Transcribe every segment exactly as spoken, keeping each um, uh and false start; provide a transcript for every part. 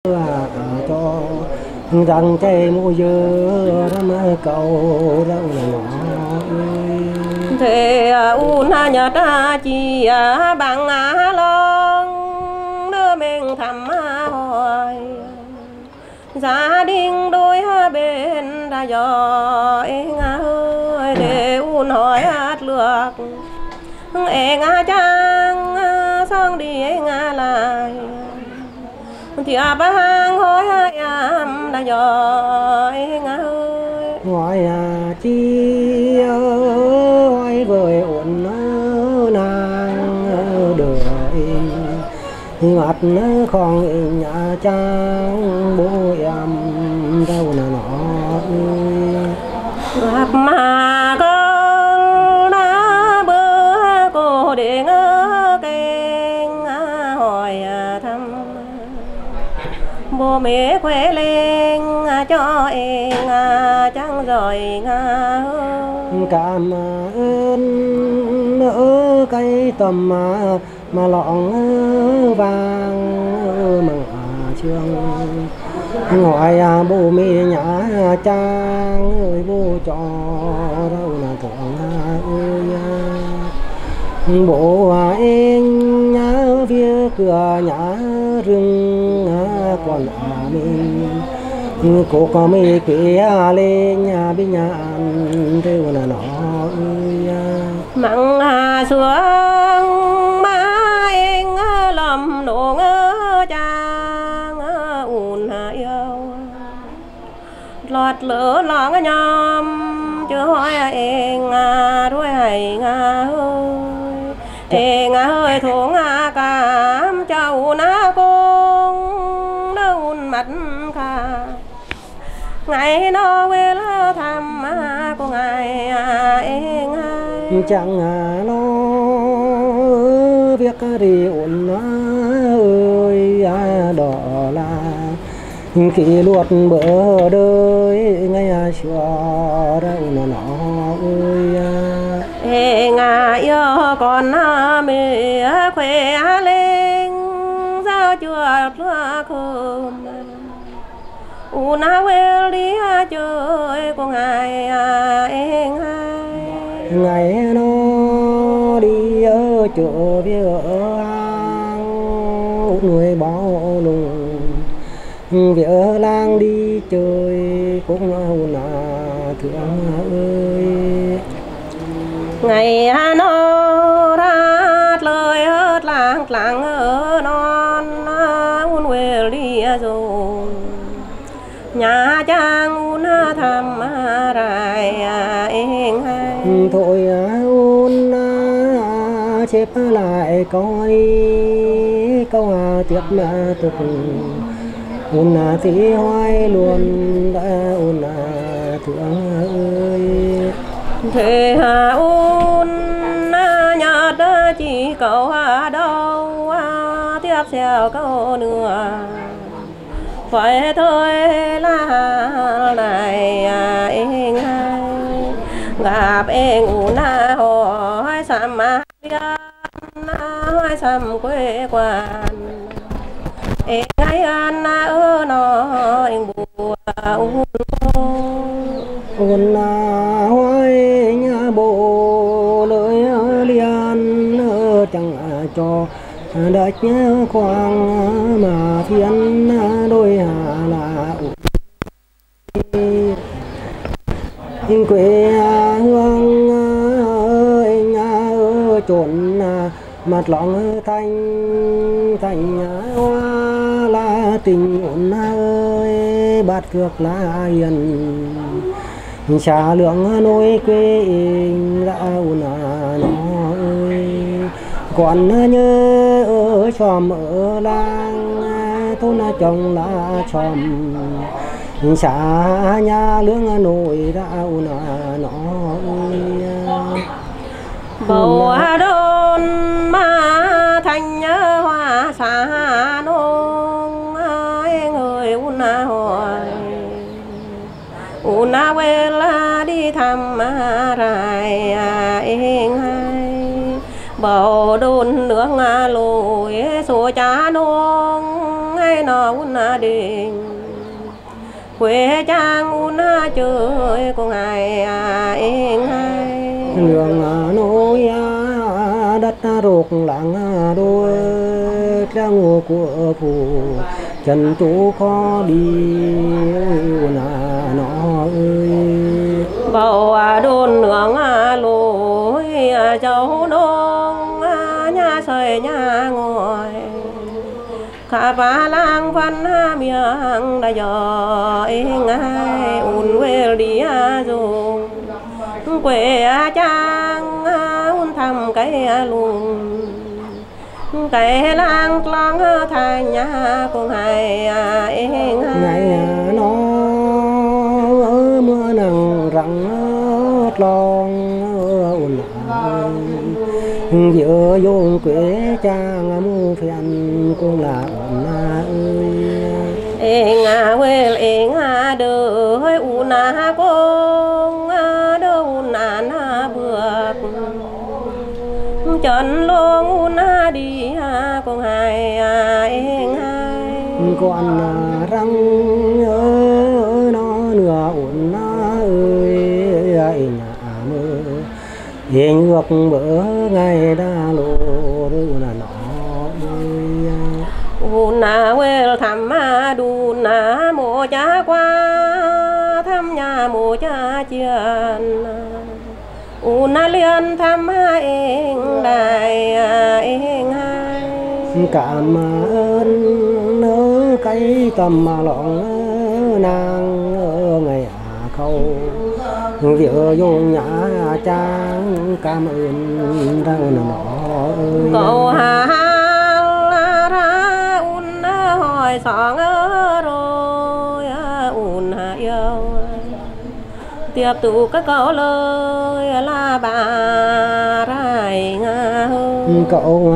cho rằng cây mua dưa ra mà cầu rau nhỏ thế un nhật chi bằng long đưa mình thăm hỏi gia đình đôi bên đã giỏi ơi để un hỏi hát lược em chăng xong đi em lại thì ba hàng hỏi em đã giỏi ơi hỏi chi hỏi với ổn nàng đợi mặt con nhà trang bố em đâu là nó gặp mà con đã bữa cô để ngỡ kênh hỏi thăm bố mẹ khỏe lên cho em chẳng rồi ngà cảm ơn ở cây tầm mà mà lọng vàng mà trường ngoài bố mẹ nhà trang ơi bố cho đâu là thượng ơi bố em nhớ phía cửa nhà rừng còn mình cô có mấy kia lên nhà bên nhà ăn thế là nó mặn hà xuống má em lầm nổ ngơ trang ùn yêu lọt lỡ lỏng nhom chưa hỏi em đuôi hay ngà ơi em ơi thổ ngà cảm cháu ná con đâu mặt khả ngày nó quê là thăm của ngài em chẳng nó việc gì ổn ơi đó là khi luật bữa đời ngay xưa đâu nó nó ơi ngài yêu con mẹ khỏe lên giao chuột cơm u na quê đi chơi của ngài em ngày nó đi ở chợ với ở hang người báo lùng việc lang đi chơi cũng là thương ơi ngày nó ra lời hết làng làng ở non un quê đi rồi nhà trang un thăm rài em hay thôi un xếp lại câu đi câu tiếp mà tục un thì hoài luôn đã un thương ơi thế un nhật chỉ cậu đâu tiếp theo câu nữa phải thôi là này em hay gặp em u na hỏi xăm mà hỏi xăm quê quan em ngay ăn ở nó em bùa un hỏi nhà bộ lời liền chẳng cho đất nhớ quang mà thiên đôi hà là quê hương anh ở chốn mặt lòng thanh thành hoa là tình ổn ơi bát cược là hiền xa lượng nối quê đã ổn nó ơi còn nhớ ở chòm ở làng thôn chồng là chòm xa nhà lương nổi đã ổn nó ơi bầu đôn mà thành nhớ hoa xa nông người un hỏi un quê là đi thăm rài em hay bầu đôn nước lùi số cha nông hay nó un đình quê trang un chơi cùng ai anh hai đường nối đất ruột lặng đôi trang của phù trần tú khó đi nà nó ơi bầu đôn nướng lối cháu nông nhà sơi nhà ngồi khá phá lang văn miệng đã giờ ngay un quê đi dùng quê trang un thăm cái luôn cái lang lang thành nhà cùng hai anh ngày nó mưa nắng răng lon ồn giữa vô quê trang mu phiền cũng là ồn ơi ngà quê ê ngà đời u na công đời u na na bược chân lông u na đi cùng hai anh hai con răng nó nửa ồn ơi nhà mơ hiện ngược bữa ngày đã lộ là nó u na quê thăm đu na mồ cha qua thăm nhà mồ cha chiên u na liên thăm anh đại anh hai cảm ơn nỡ cái tầm mà lòng nàng ngày à khâu việc vô nhà trang cảm ơn rằng nó ơi cậu hà ra un hỏi sóng rồi un yêu tiếp tục các câu lời là bà rai nga cậu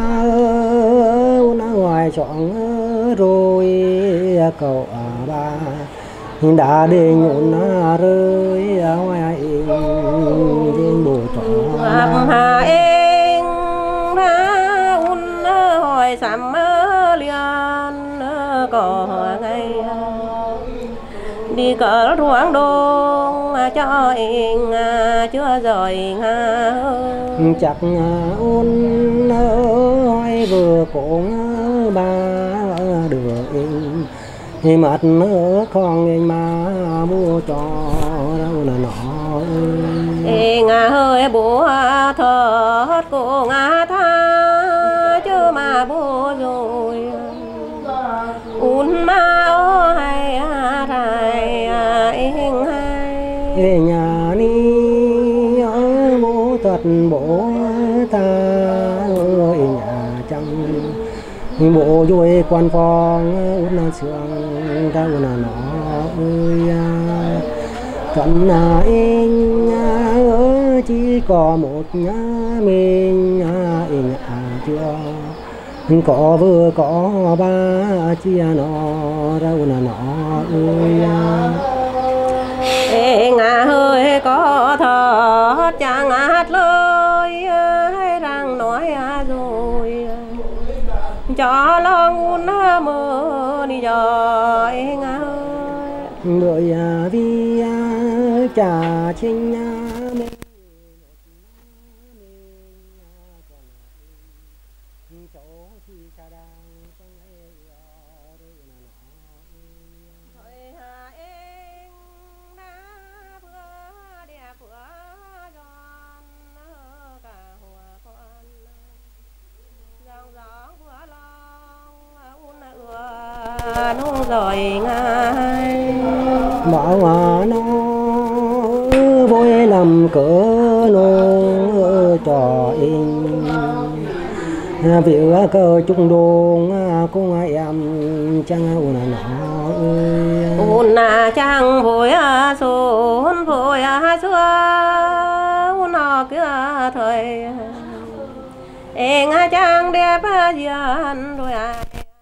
nó ngoài chọn rồi cậu à ba đã để nhộn rơi ngoài trên bồ trọ hà em ra un hỏi sắm liền có ngày đi cỡ ruộng đông cho em chưa rồi nga chắc ôn hỏi vừa cũng ba được em mặt nữa con em mà mua cho đâu là nó ê ngà hơi bố thớt cô ngà tha chứ mà bố rồi un ma ô hay rai anh hai ê nhà ni ở bố thật bố ta ơi nhà chẳng bộ vui quan phong út na sương đâu là nó ơi cận là anh chỉ có một nhà mình anh à chưa có vừa có ba chia nó đâu là nó ơi ê ngà hơi có thở chẳng hát lời hay rằng nói rồi cho lòng un mơ đi rồi anh ơi đợi vì trả chính mình nông rồi ngay bảo mà nó vui làm cỡ nông cho in việc cơ chung đồn cũng em chẳng u là nó u na chẳng vui xuống vui xuống u nó kia thời em chẳng đẹp dần rồi à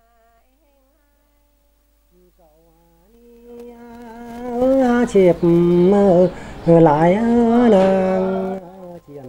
chịp lại nàng chiền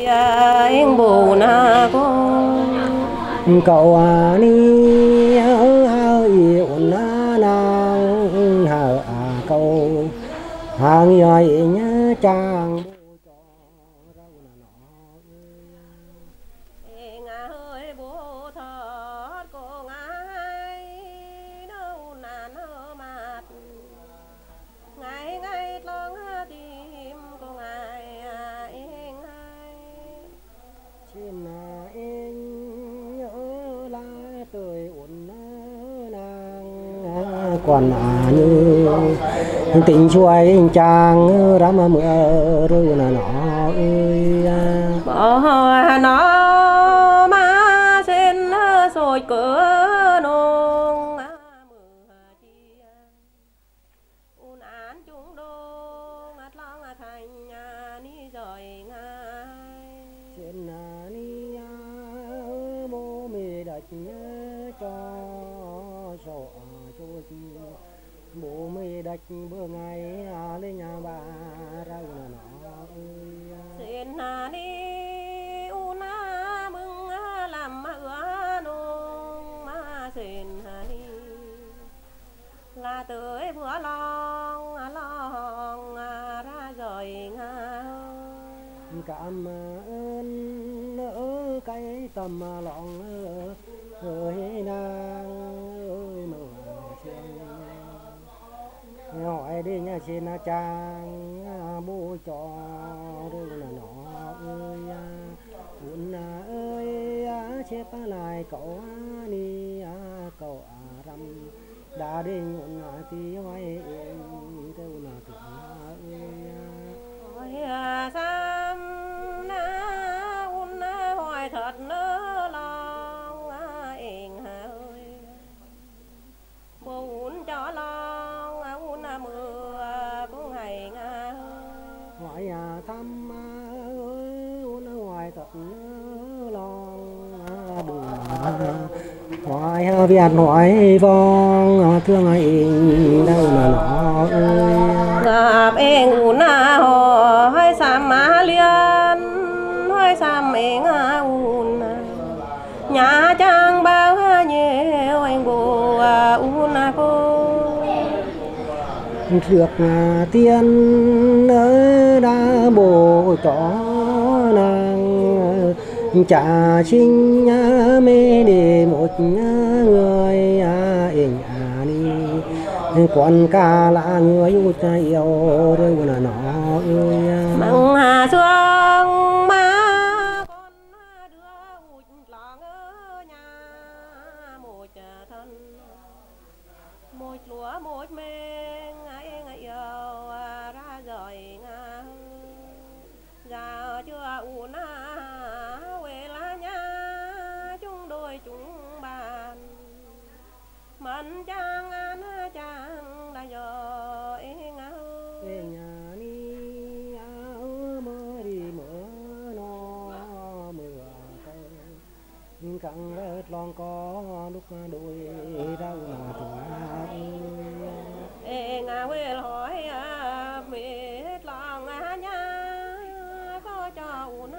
anh bù na cô cậu à ni ở hơi ổn na nàng hờ à cậu hàng người nhớ chàng còn à như tình chuối chàng rắm mưa rồi là nó ơi bỏ nó mà xin rồi cửa nông mưa chia un án chúng đô ngắt long thành ni rồi ngay trên ni bố mẹ đặt cho cho bố mẹ đạch bữa ngày lên nhà bà ra là nó ơi xin đi una mừng làm mưa nông mà xin đi là tới bữa long long ra rồi ngay cảm ơn nỡ cái tầm lòng ơi nàng ơi mà hỏi đi nha xin chàng bố cho rồi là nó ơi buồn ơi chết lại cậu đi cậu rằm đã đi nhuận tí hoài đâu là tưởng ơi hỏi sam na un hỏi thật nỡ lòng ing ơi buồn cho lòng mưa cũng hay nga hỏi à thăm ơi hoài thật lòng đừng hỏi việt hỏi vong thương ai đâu là nó ơi gặp em una hỏi sam má liên hỏi sam em un nhà trang bao nhiêu anh bồ una cô được tiên đã bồ cho nàng trả sinh mê để một người hình à đi còn cả là người yêu yêu rồi là nó ơi măng hà xuông má con đưa ụt lòng ở nhà một thân một lúa một men ai yêu ra rồi nga già chưa u na quê lá nhà chung đôi chung bàn mình trang an trang đã giờ em nga nhà ni áo mơ đi mơ nó mưa cây căng rớt lòng có lúc đôi đâu là tuổi ê nga quê hỏi biết lòng nha có cho un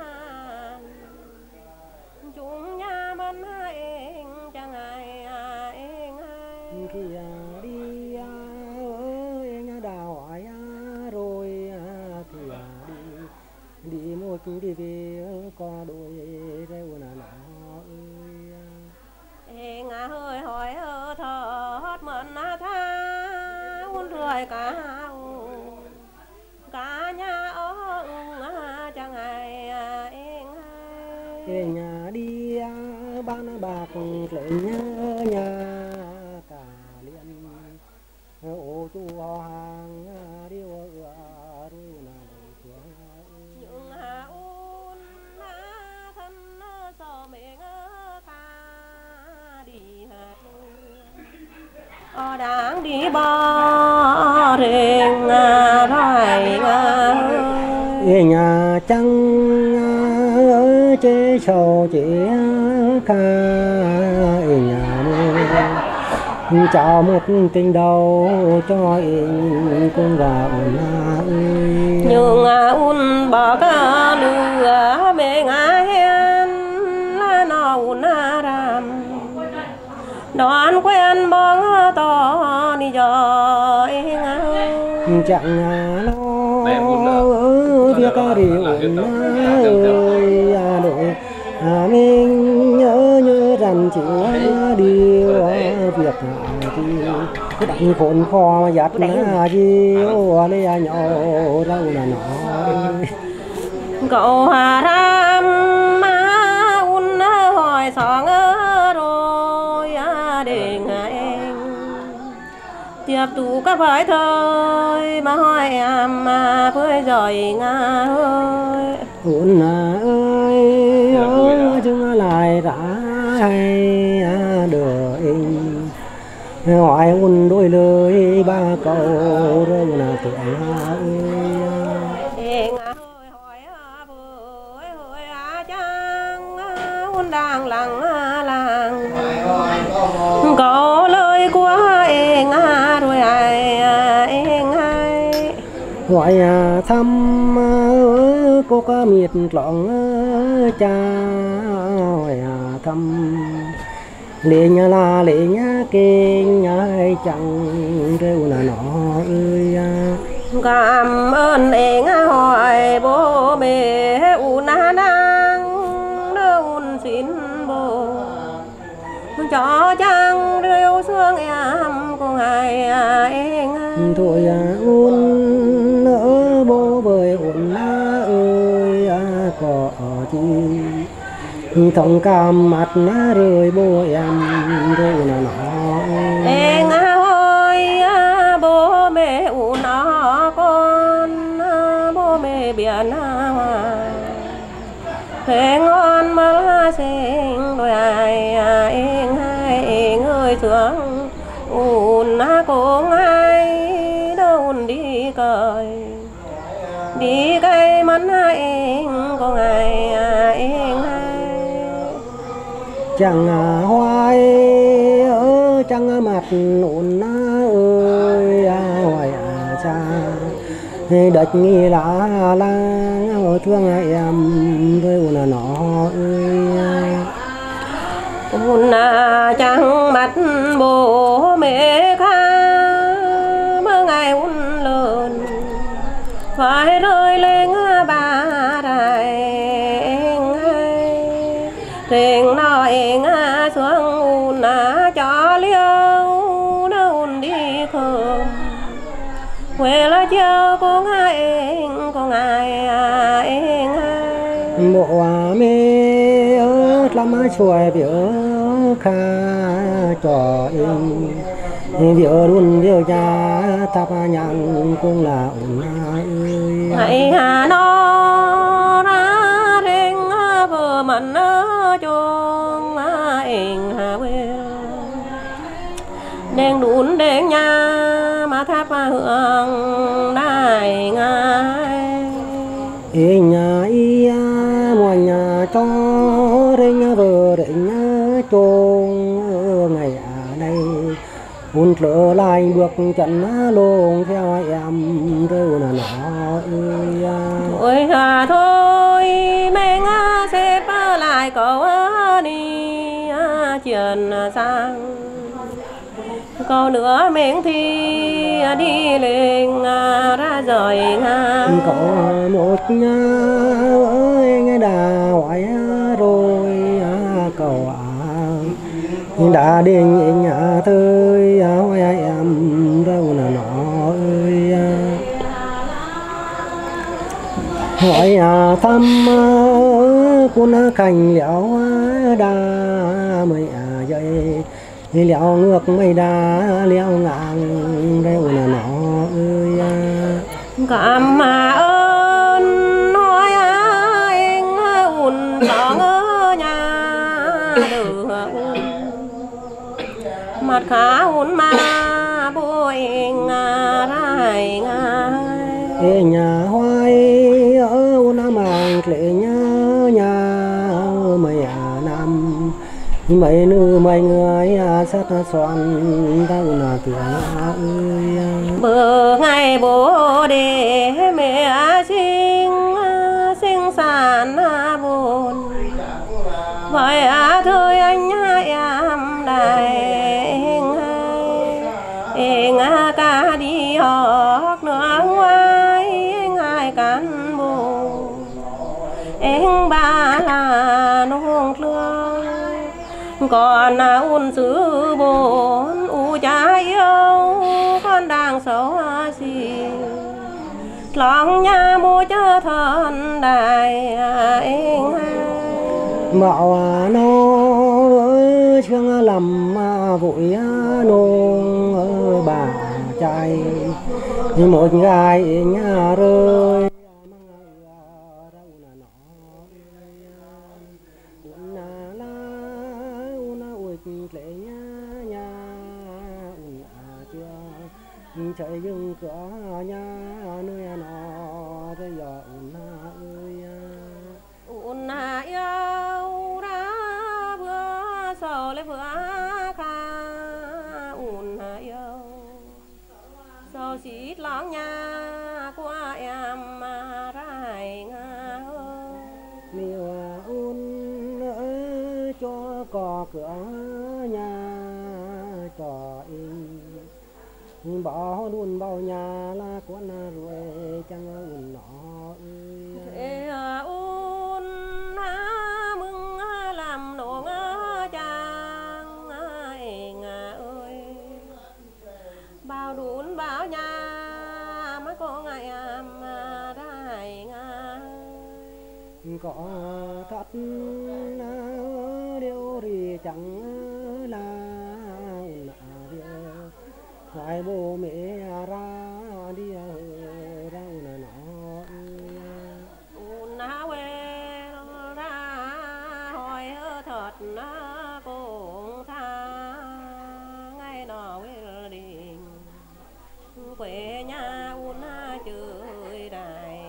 chúng nhà mình em chẳng ai em khi đi ơi nhà đào ai rồi thì đi đi một đi về có đôi đâu là nó ơi ngà hơi hỏi ở thở mình tha un rồi cả cả nhà ở chẳng ai em nhà đi ban bạc lấy nhớ nhà cả liền ô chu hàng đi ua rồi là những hà un thân so mẹ ta đi hạt ở đáng đi bỏ rèn rồi ngà nhà trăng chế sầu chế ca nhà chào một tình đầu cho em cũng vào ơi nhưng un bỏ cả lửa mẹ ngã hen là nó un ram đón quen bóng to đi cho em chẳng lo việc điều ơi đội à mình nhớ nhớ rằng chỉ điều việc thì đánh khốn kho giặt na chiếu lấy nhau đâu là nó cậu hà ram má un hỏi song rồi để em tiếp tục các phải thôi mà hỏi em mà với rồi ngà ơi un ơi ơi chúng lại đã hay đợi hỏi un đôi lời ba câu rồi là tuổi ơi hỏi với hỏi chăng un đang lặng lặng có lời của em rồi ai em ai gọi thăm cô có miệt lỏng cha hỏi thăm lệ nhà la lệ nhà kinh nhà chẳng rêu là nó ơi cảm ơn em hỏi bố mẹ u na năng đâu xin bố cho chẳng rêu xuống em của ngài em thôi un nỡ bố với un na ơi có chi thông cảm mặt nó rơi bố em rơi là nó em ơi bố mẹ u nó con bố mẹ biển thế ngon mà sinh đôi ai em hai em ơi thương u na cũng ai đâu đi cười đi cây mắn em có ngày em chẳng hoài ở chẳng mặt nụn ơi hoài cha đợt nghi lá lang thương em với là nó ơi un chẳng mặt bố mẹ khá mơ ngày un lớn phải rơi lên ba đài tình nó em xuống un cho liêu đâu đi không quê là chiều của ngài em của ngài em bộ mê ớt lắm chuối biểu kha cho em biểu luôn biểu cha thắp nhang cũng là ổn ơi hãy hà nó ra đen vừa mình chuông em hà quê đen đun đen nhà mà thắp hương đại ngài ê nhà ia mọi nhà cho rình vợ rình chuông ngày à đây un trở lại bước chân lông theo em rêu là nó ơi ôi hà thôi mẹ ngã xếp lại cậu đi chuyện sang câu nữa miếng thi đi lên ra rời ngang cậu một nhà ơi nghe đà hỏi rồi cậu đã đến nhà tôi hỏi em đâu là nó ơi hỏi thăm cuốn cành liễu đa mày dậy liễu ngược mây đá liễu ngang đâu là nó ơi cảm mà ơn nói anh ùn đó ngỡ nhà được mặt khá ùn mà bôi rai ngay nhà hoài ở ùn mang lệ nhớ nhà mày năm mấy nữ mấy người sát xoan đau là tuổi ơi bữa ngày bố để mẹ sinh sinh sản buồn vậy à thôi anh em đại em ca đi học nữa ngoài ngày cán bộ em ba là nông lương còn ôn sứ bốn u cha yêu con đang xấu gì lòng nhà mua cho thân đại em mạo nó chương làm vội nông bà trai một gái nhà rơi chạy dừng cửa nhà nơi nó bây giờ ôn ơi ôn yêu ra vừa sầu lấy vừa kha ôn yêu sầu xít lắng nhà qua em mà rai nga miêu ôn cho cò cửa nhà cho in bỏ luôn bao nhà là con rồi chẳng ôn nó ơi ôn mừng làm nổ chàng ngà ơi bao đún bao nhà má có ngày am đại ngà có thật điều gì chẳng là hai bố mẹ ra đi rau là nó ôn quê ra hỏi thật nó cũng tha ngay đó đình quê nhà ôn chơi đại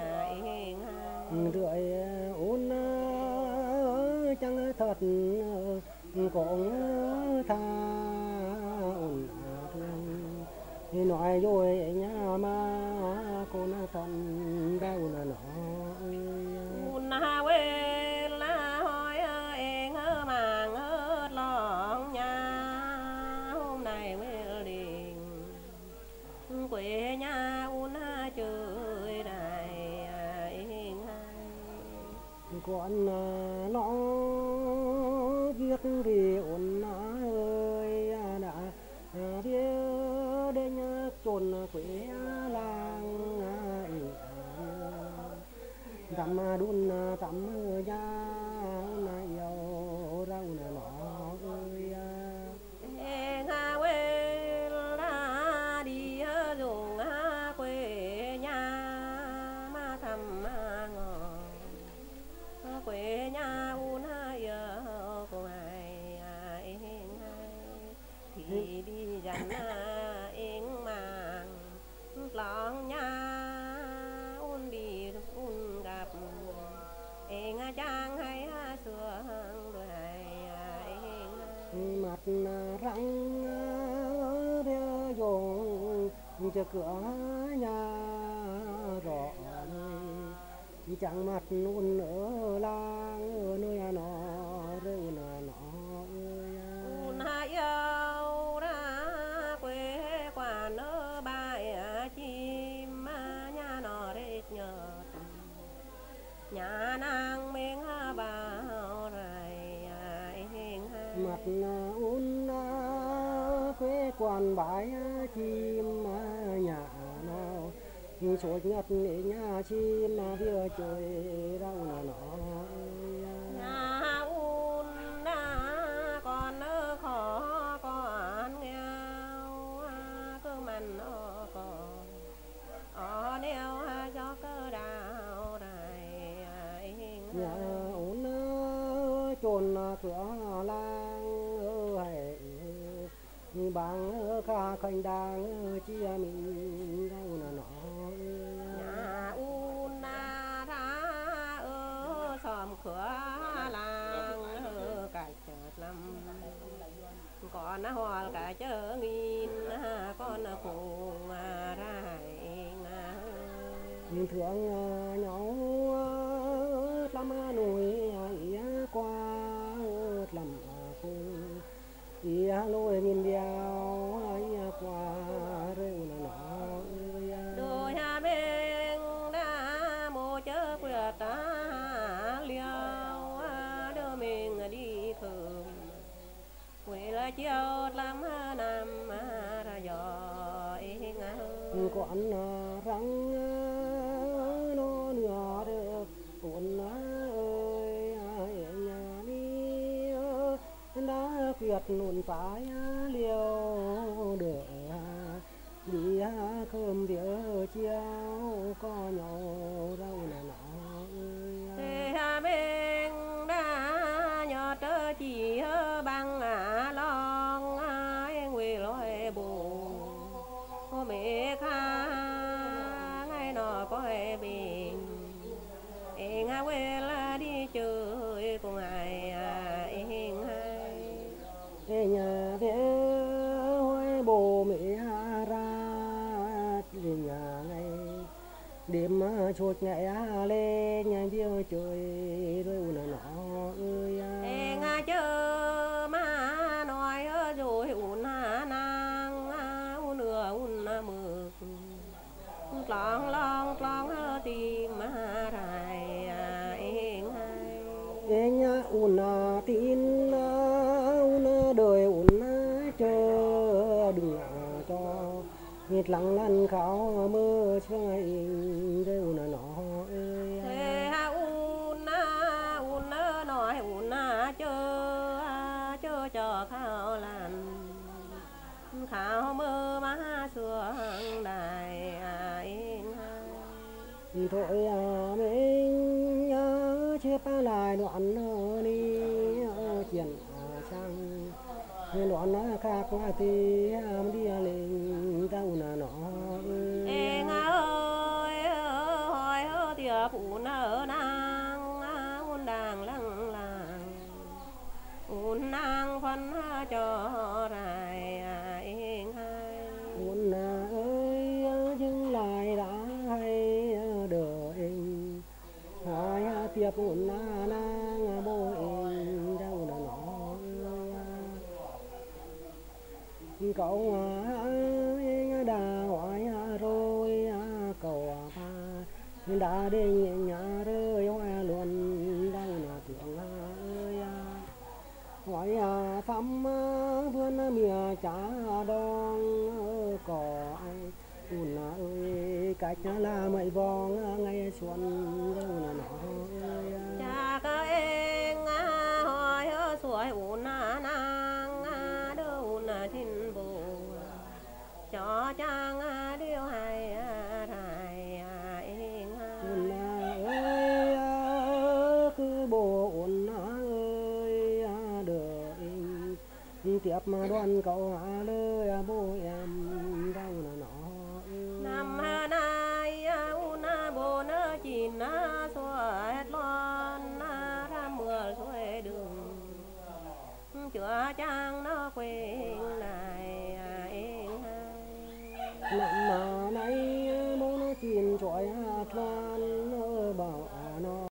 rưỡi ôn chẳng thật cũng tha nói rồi nhà mà cô na thân đau là nó ôn quê là hỏi em màng lòng nhà hôm nay quê đình quê nhà ôn chơi đại con nó biết gì ôn ơi đã biết đến chôn quê làng tắm đun tắm nhà yêu rau là nó ơi em quê ra đi dùng quê nhà mà thăm ngò quê nhà un yêu của ai thì đi dặn em mang lòng nhà un đi un gặp em trang hay sương rồi mặt răng đeo dùng cho cửa nhà rõ chẳng mặt luôn ở lang ở nơi nó rêu là nó un yêu ra quê qua nơ bài chim nhà nó rết nhợt nhà nàng mình bao rồi mặt un quê quan bãi chim nhà nó sốt ngất để nhà chim mà vừa chơi đâu là nó nhà un còn nơ khó còn nghèo cơ mặn nó còn ở đeo cho cơ đào này nhà un chôn cửa lang ơi bằng kha khanh đang chia mình đâu là nó nhà un ra ở xóm cửa làng cài chợt lắm có con hoa cả chớ nghìn con cùng rải nhìn thương nhau lắm nỗi qua lắm cùng ý lối nhìn đeo qua rêu nó đôi ha bên đã mô chớ quyệt ta liao đưa mình đi khử quê là chiều lắm năm ra gió ngao con răng nó nửa được cuốn ơi nhà đi đã quyệt nụn phải liều được đi cơm đĩa chiều có nhau đâu là nó ơi ha bên đã nhỏ tơ chỉ bằng à long ai quê lối buồn ô mẹ kha ngày nọ có ai bình em à quê là đi chơi cùng ai em hay nhà thế hoài bố mẹ ra đi nhà ngày đêm chuột ngày lên nhà biêu chơi rồi u nó ơi em à chờ mà nói rồi un nang un nửa un mực long long long tìm mà rải em ê nhà un tin un đời un chờ đừng cho nhiệt lặng lăn khảo mơ cho ngày đây un nó ơi thế un un nói un chờ chờ cho khảo làn khảo mơ má xuống đài em thôi à mình nhớ chia ba lại đoạn đi chuyện sang đoạn nó khác thì đi lên đâu là nó em ơi hỏi tiệp phụ nở nàng un đàng lăng làng un nàng phân cho rải em un ơi dừng lại đã hay đợi hỏi tiệp un nàng bố em đâu là nó cậu đã hỏi rồi cậu ba đã đi nhà rơi hoa luôn đâu là tiếng ơi hỏi thăm vườn mía trả đong có ai un ơi cách là mấy vòng ngày xuân đâu là nó cha các em hỏi suối un nàng đưa un xin bù cho chàng điêu hay rải em un ơi cứ bố un ơi đợi tiếp mà đoan cậu lời bố em đâu là nó năm nay un bố nó chín suối lon ra mưa suối đường chữa chàng nó quên lại em năm mà nay bố nó chín trọi thoan bảo nó